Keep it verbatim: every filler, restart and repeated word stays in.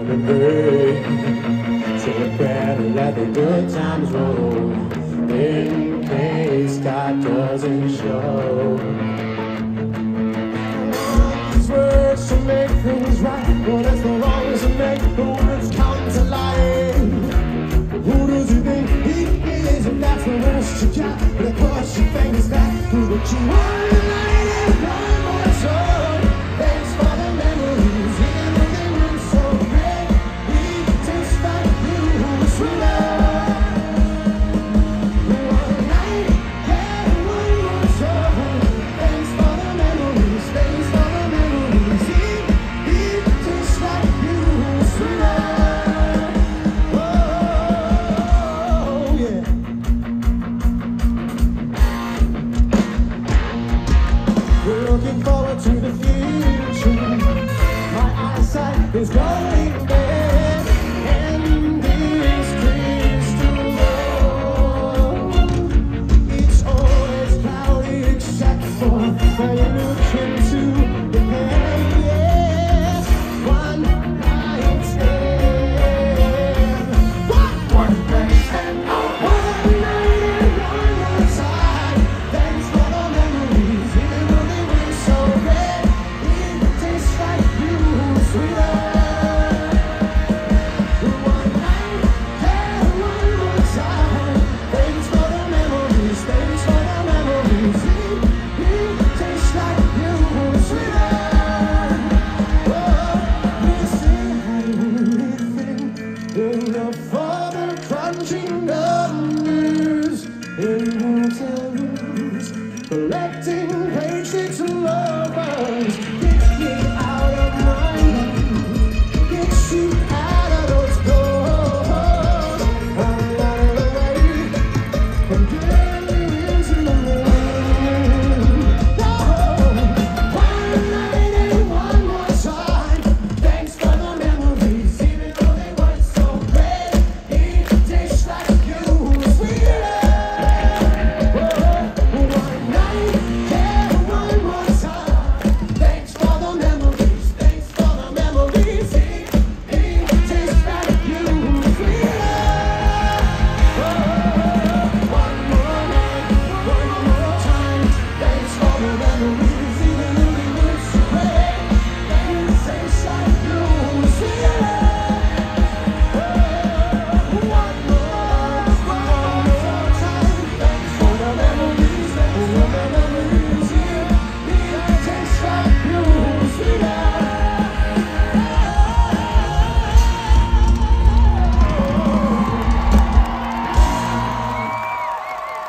gonna break. So we better let the good times roll, in case God doesn't show. These words to make things right, but as the wrongs to make the words come to life. Who does he think he is? And that's the worst you got. But of course your fingers back through the key. One night and one more song. Thanks for the memories, even when they weren't so great. We taste like you, sweeter. One night and one more song. Thanks for the memories, thanks for the memories. We taste like you, sweeter. Looking forward to the future. My eyesight is going bad, and this crystal ball, it's always cloudy except for when you look into the past. One night stand, one one night stand, one night and one more time. Thanks for the memories, even though they were so bad. It tastes like you, sweeter. One night and one more time. Thanks for the memories, thanks for the memories. It tastes like you, sweeter. Oh, missing anything in the father crunching numbers in hotels, collecting